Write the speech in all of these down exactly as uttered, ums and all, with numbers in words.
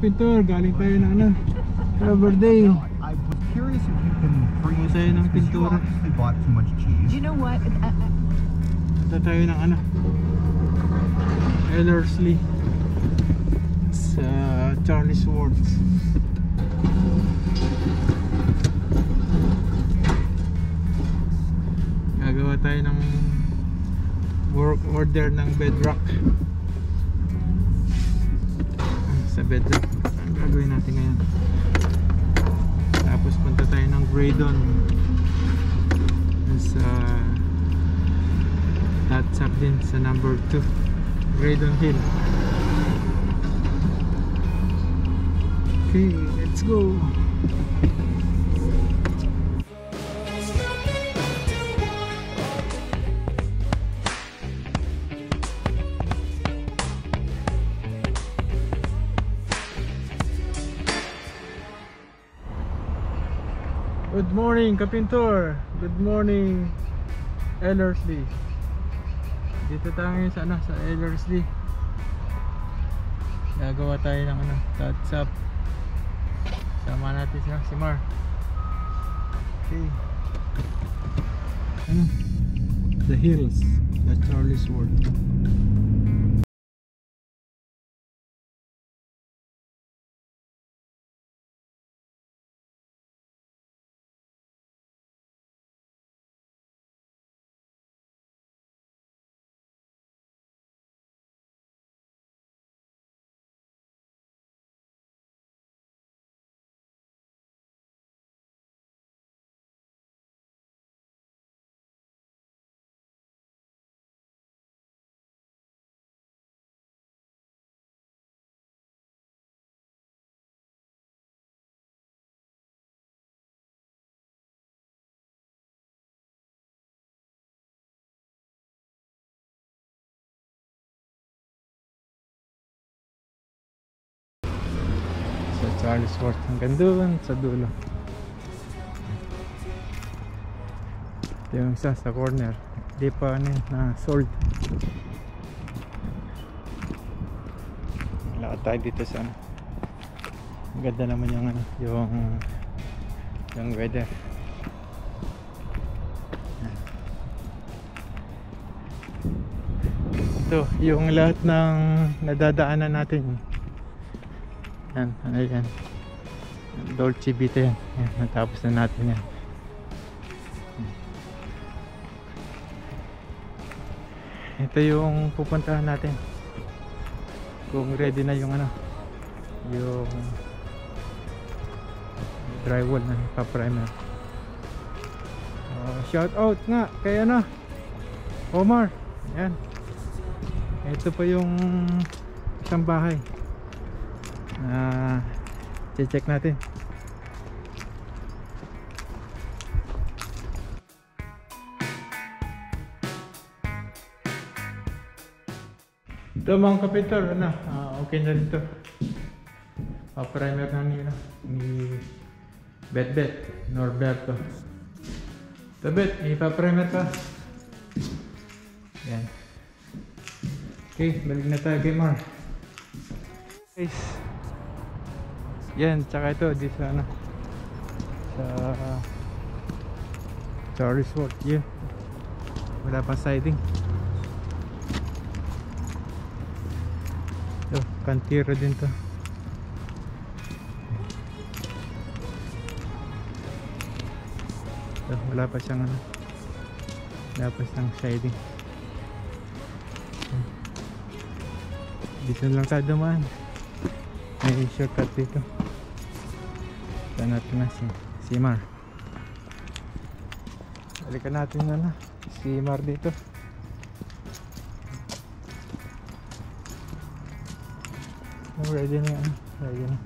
kapintor, galing tayo na ano, Labor Day. I was curious if you can freeze Masaya ng because you pintura. obviously bought too much cheese. You know what? I, I, Punta tayo ng ano, Ellerslie sa Charlie's Wharf. Gagawa tayo ng work order ng bedrock. Sa bedrock ang gagawin natin ngayon. Tapos punta tayo ng Graydon sa Tatsap din sa number two Graydon Hill. Okay, let's go. Good morning, Kapintor. Good morning, Ellerslie. Dito tayo ngayon sa ano, sa Ellerslie. Gagawa tayo ng ano, touch up. Sama natin siya, si Mar. Okay. Ano? The Hills, the Charlie's Wharf. Charlie's Wharf hanggang doon sa dulo. Ito yung isa sa corner, di pa ano na sold. Lakad tayo dito sa ano. Ang ganda naman yung ano, yung yung weather. Ito yung lahat ng nadadaanan natin. Yan, ano yan, Dolce Vita yan. Yan, natapos na natin yan. Ito yung pupuntahan natin kung ready na yung ano, yung drywall na pa-primer. uh, shout out nga kay ano, Omar. Yan, ito pa yung isang bahay na uh, check natin. Ito mga kapintor, ano, uh, okay na rin ito. Uh, primer na ni, ano, ni Bet Bet Norberto. Ito Bet, ipa-primer pa. Yan. Okay, balik na tayo kay Mar. Guys, yan, tsaka ito di sa ano, sa uh, Charlie's Wharf. Yan, wala pa siding. Ito, kantiro din to. Ito, wala pa siyang ano, wala pa siyang siding. Dito lang tayo dumaan, may shortcut dito. Saan natin na si, si Mar. Balikan natin na na si Mar dito. Oh, ready na yan, ready na.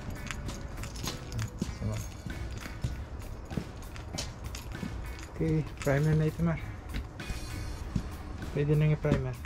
Okay, primer na ito Mar. Pwede na yung primer.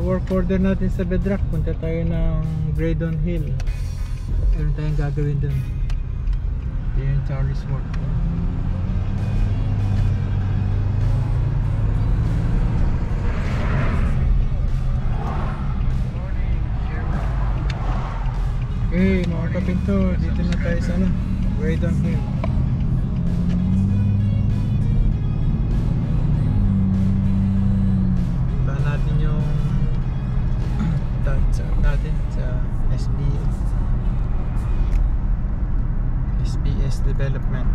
work order natin sa bedrock, punta tayo ng Graydon Hill. Meron tayong gagawin dun. Ito yung Charlie's Wharf. Okay mga kapintor, dito na tayo sa ano, Graydon Hill. Puntahan natin yung touch natin sa S B S S B S Development.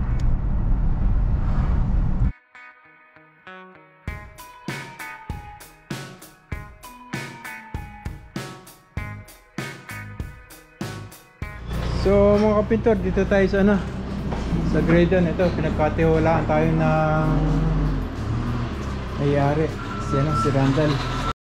So mga kapintor, dito tayo sa ano, sa Graydon. Ito, pinagkatiwalaan tayo ng may-ari, si, ano, si Randall.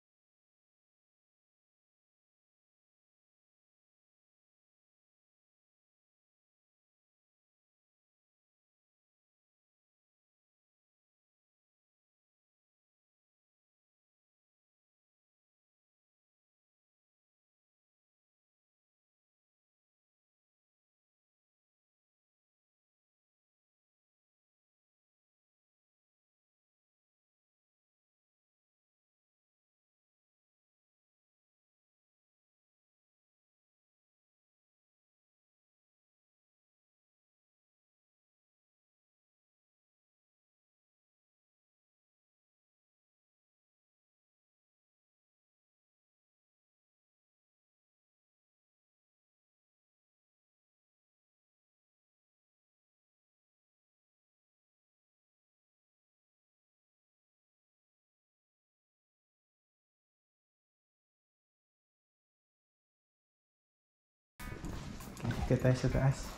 Kita tayo sa taas.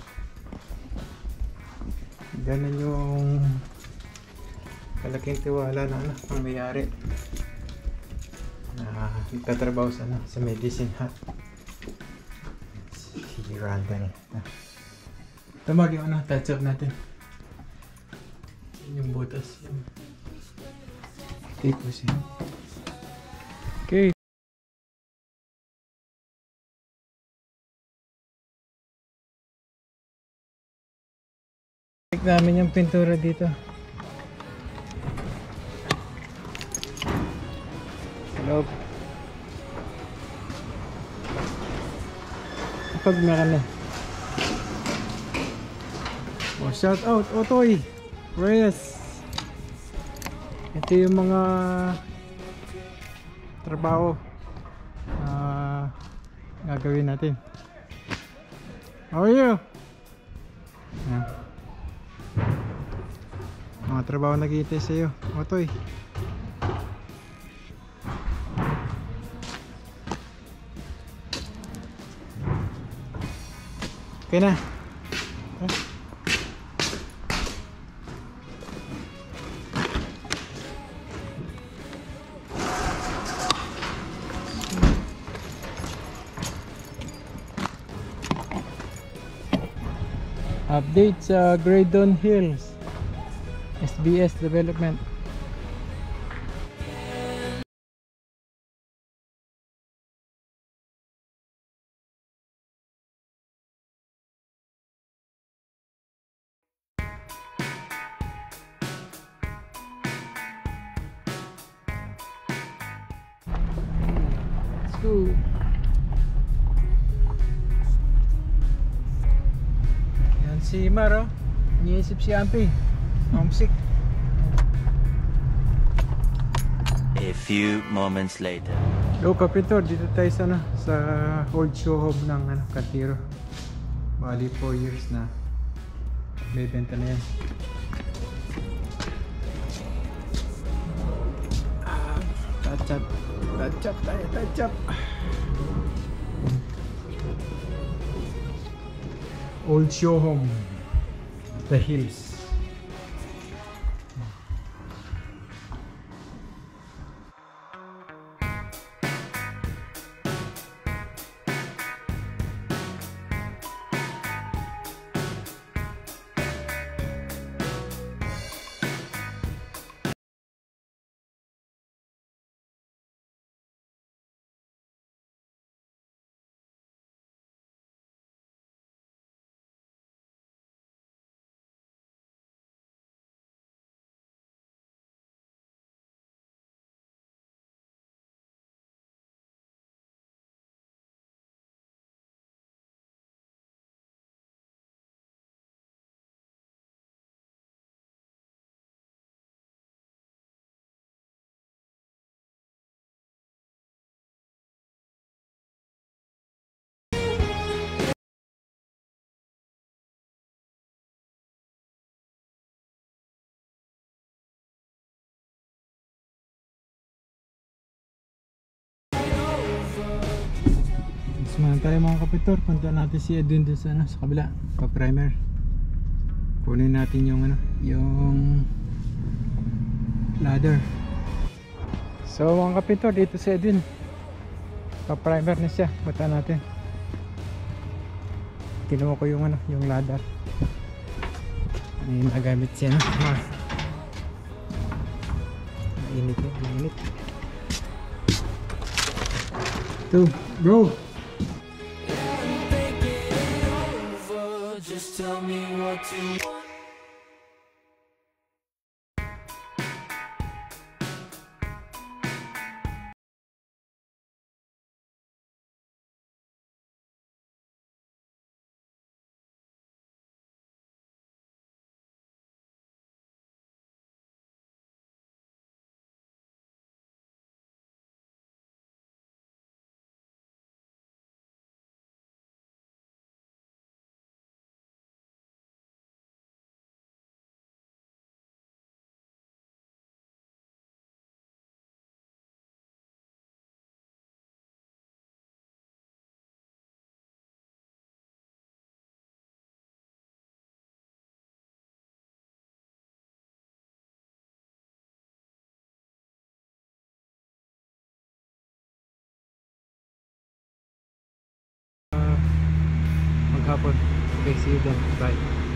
Ganun yung kalaking tiwala na ano, ang may-ari na nagtatrabaho sa, ano, sa Medicine Hat, si Randall. Tamag yung ano, touch up natin. Yun yung butas, yung tapos yun. Okay. Check namin yung pintura dito. Hello. Kapag meron na. Oh, shout out Otoy Reyes. Ito yung mga trabaho uh, gagawin natin. How are you? Yeah. Mga trabaho nag-iintay sa'yo, Otoy. Okay na. Okay. Update sa Graydon Hills S B S Development. Let's go. Yan si Maro, iniisip si Ampi. Homesick. A few moments later. Hello kapintor, dito tayo sana sa old show home ng ano, Katiro. Bali four years na. May benta na yan. Ah, touch up. Touch up tayo, touch up. Old show home. The Hills. muna tayo mga kapitor. Punta natin si Edwin dun sa, ano, sa kabila, pa-primer. Kunin natin yung ano, yung ladder. So mga kapitor, dito si Edwin, pa-primer na siya. Punta natin. Kinuha ko yung ano, yung ladder. May nagamit siya, no? Mas mainit eh, mainit. Ito, bro. Just tell me what to want. Maghapon. Okay, see you then. Bye.